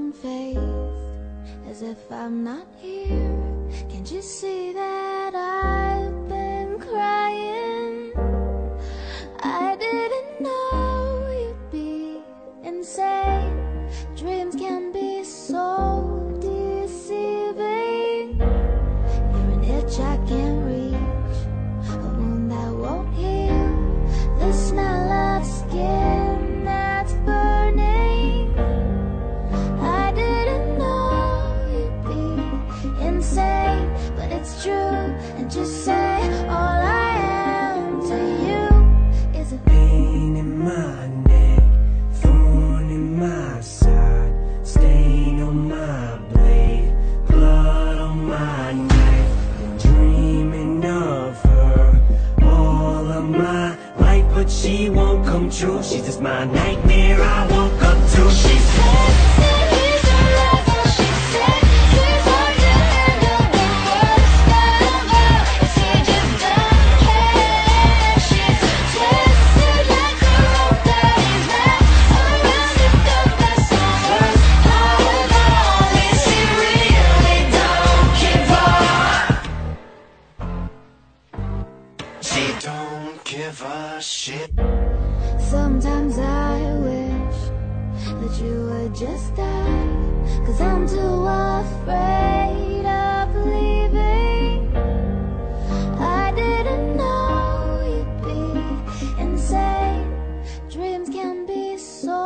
stone-faced, as if I'm not here. Can't you see that I've been crying? I didn't know you'd be insane. Dreams can be so deceiving. You're an itch I can't reach, a wound that won't heal, the smell of skin that's burning. I didn't know you'd be insane, but it's true. And just say all I am to you is a pain in my neck, thorn in my side, stain on my blade, blood on my knife. Been dreaming of her all of my life, but she won't come true. She's just my nightmare I woke up to. She said he's a lover. She said he's hard to handle, the worst ever. She just doesn't care. She's twisted like a rope that he's wrapped around it. The best of worst part of all is she really don't give up. she don't give a shit. Sometimes I wish that you would just die, 'cause I'm too afraid of leaving. I didn't know you'd be insane. Dreams can be so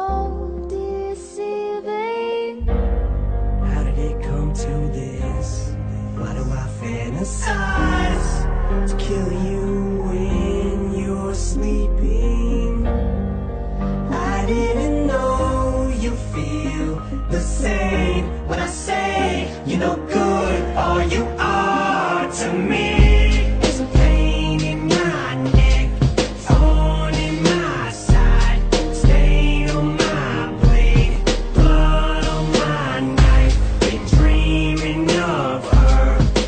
deceiving. How did it come to this? Why do I fantasize to kill you when you're sleeping? I didn't know you feel the same when I say you're no good, all you are to me. There's a pain in my neck, thorn in my side, stain on my blade, blood on my knife. Been dreaming of her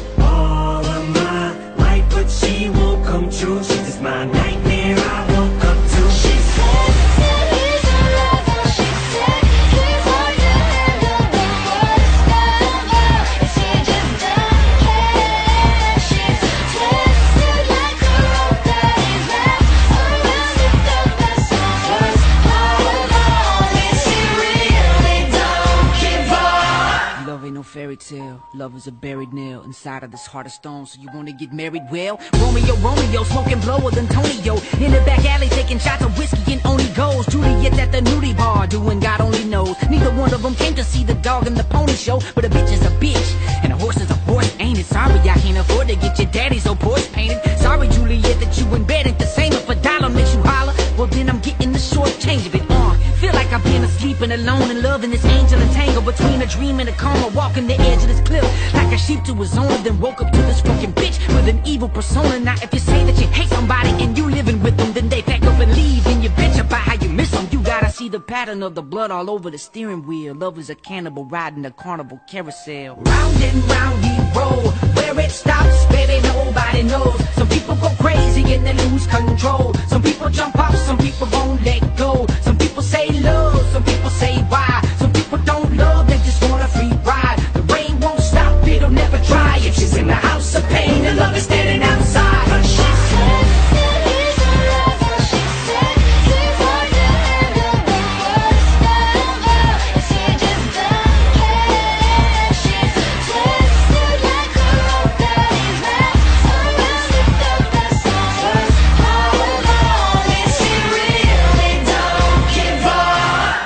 all of my life, but she won't come true. She's just my nightmare I woke up to. She said He's a lover. She said he's hard to handle, the worst ever. She just doesn't care. She's twisted like a rope that he's wrapped around it. The best of worst part of all is she really don't give up. Love ain't no fairy tale. Love is a buried nail inside of this heart of stone. So you wanna get married? Well, Romeo, Romeo, smoking blower than Tonyo. In the back alley taking shots of whiskey and only goes. Juliet at the nudie bar doing God only knows. Neither one of them came to see the dog and the pony show, but a bitch is a bitch and a horse is a horse, ain't it? Sorry, I can't afford to get your daddy's old Porsche painted. Sorry, Juliet, that you in bed ain't the same. If a dollar makes you holler, well then I'm getting the short change of it. Feel like I've been asleep and alone and loving this angel entangled between a dream and a coma, walking the edge of this cliff like a sheep to his owner, then woke up to this fucking bitch with an evil persona. Now if you say that you hate somebody and you living with them, then they pack up and leave, and you bitch about how you miss them. You gotta see the pattern of the blood all over the steering wheel. Love is a cannibal riding a carnival carousel. Round and round we roll, where it stops, baby, nobody knows. Some people go crazy and they lose control. Some people jump off, some people won't let go. Some people say love, some people say why. Some people don't love, they just want a free ride. The rain won't stop, it'll never dry. If she's in the house of pain and love is standing outside. But she said he's a lover. She said he's hard to handle, the worst ever. She just doesn't care. She's twisted like a rope that he's wrapped around it. The best of worst part of all is she really don't give up.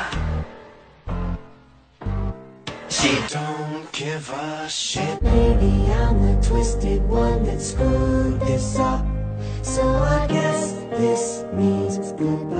she don't give a shit. Maybe I'm the twisted one that screwed this up, so I guess this means goodbye.